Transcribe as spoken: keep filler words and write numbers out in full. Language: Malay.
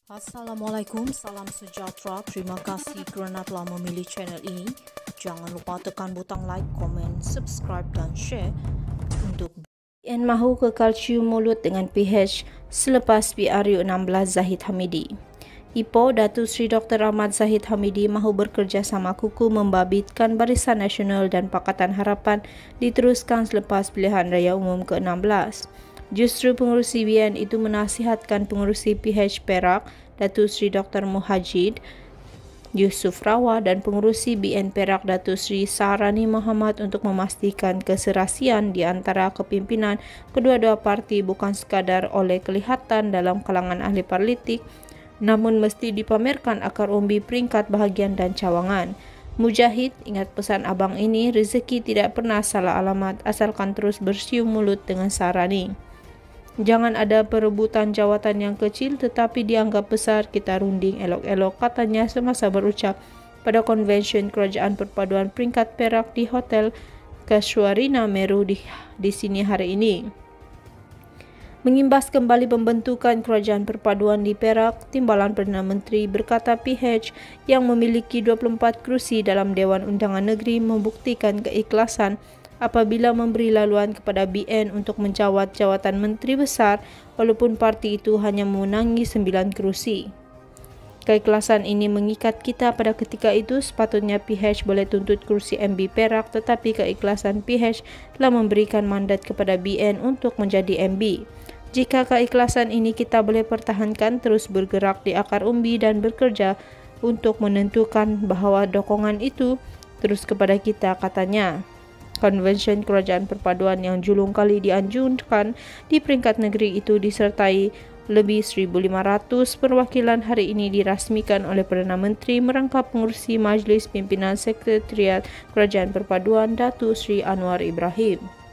Assalamualaikum, salam sejahtera. Terima kasih kerana telah memilih channel ini. Jangan lupa tekan butang like, komen, subscribe dan share untuk B N mahu kekal cium mulut dengan P H selepas P R U enam belas Zahid Hamidi. Ipoh Datuk Seri Doktor Ahmad Zahid Hamidi mahu bekerjasama kukuh membabitkan Barisan Nasional dan Pakatan Harapan diteruskan selepas pilihan raya umum ke enam belas. Justru pengerusi B N itu menasihatkan pengerusi P H Perak, Datuk Seri Doktor Muhajid Yusuf Rawa dan pengerusi B N Perak, Datuk Seri Saharani Muhammad untuk memastikan keserasian di antara kepimpinan kedua-dua parti bukan sekadar oleh kelihatan dalam kalangan ahli politik, namun mesti dipamerkan akar umbi peringkat bahagian dan cawangan. Mujahid ingat pesan abang ini, rezeki tidak pernah salah alamat asalkan terus bersium mulut dengan Saharani. Jangan ada perebutan jawatan yang kecil tetapi dianggap besar, kita runding elok-elok, katanya semasa berucap pada konvensyen Kerajaan Perpaduan Peringkat Perak di Hotel Casuarina Meru di, di sini hari ini. Mengimbas kembali pembentukan Kerajaan Perpaduan di Perak, Timbalan Perdana Menteri berkata P H yang memiliki dua puluh empat kerusi dalam Dewan Undangan Negeri membuktikan keikhlasan apabila memberi laluan kepada B N untuk menjawat jawatan Menteri Besar walaupun parti itu hanya memenangi sembilan kerusi. Keikhlasan ini mengikat kita pada ketika itu. Sepatutnya P H boleh tuntut kerusi M B Perak, tetapi keikhlasan P H telah memberikan mandat kepada B N untuk menjadi M B. Jika keikhlasan ini kita boleh pertahankan, terus bergerak di akar umbi dan bekerja untuk menentukan bahawa dukungan itu terus kepada kita, katanya. Konvensyen Kerajaan Perpaduan yang julung kali dianjurkan di peringkat negeri itu disertai lebih seribu lima ratus perwakilan hari ini dirasmikan oleh Perdana Menteri merangkap pengerusi Majlis Pimpinan Sekretariat Kerajaan Perpaduan Datuk Seri Anwar Ibrahim.